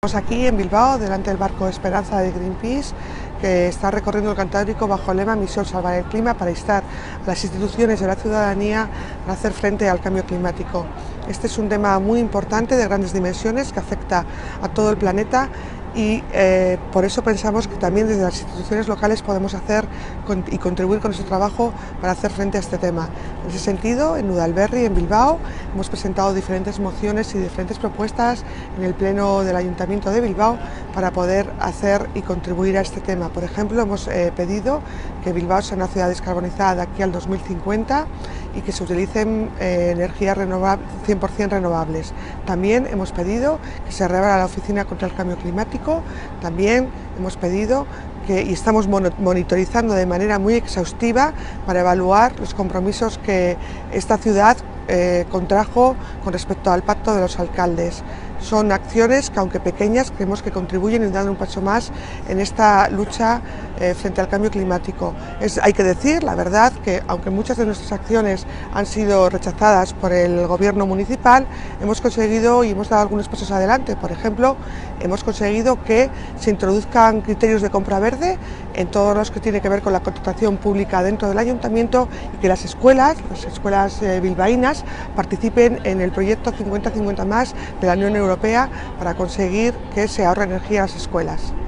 Estamos aquí en Bilbao, delante del barco Esperanza de Greenpeace, que está recorriendo el Cantábrico bajo el lema Misión Salvar el Clima, para instar a las instituciones y a la ciudadanía a hacer frente al cambio climático. Este es un tema muy importante, de grandes dimensiones, que afecta a todo el planeta y por eso pensamos que también desde las instituciones locales podemos hacer y contribuir con nuestro trabajo para hacer frente a este tema. En ese sentido, en Udalberri, en Bilbao, hemos presentado diferentes mociones y diferentes propuestas en el Pleno del Ayuntamiento de Bilbao para poder hacer y contribuir a este tema. Por ejemplo, hemos pedido que Bilbao sea una ciudad descarbonizada de aquí al 2050 y que se utilicen energías 100% renovables. También hemos pedido que se reabra la Oficina contra el Cambio Climático. También hemos pedido y estamos monitorizando de manera muy exhaustiva para evaluar los compromisos que esta ciudad contrajo con respecto al Pacto de los Alcaldes. Son acciones que, aunque pequeñas, creemos que contribuyen y dan un paso más en esta lucha frente al cambio climático. Hay que decir, la verdad, que aunque muchas de nuestras acciones han sido rechazadas por el gobierno municipal, hemos conseguido y hemos dado algunos pasos adelante. Por ejemplo, hemos conseguido que se introduzcan criterios de compra verde en todos los que tiene que ver con la contratación pública dentro del ayuntamiento, y que las escuelas bilbaínas participen en el proyecto 50-50+ de la Unión Europea para conseguir que se ahorre energía en las escuelas.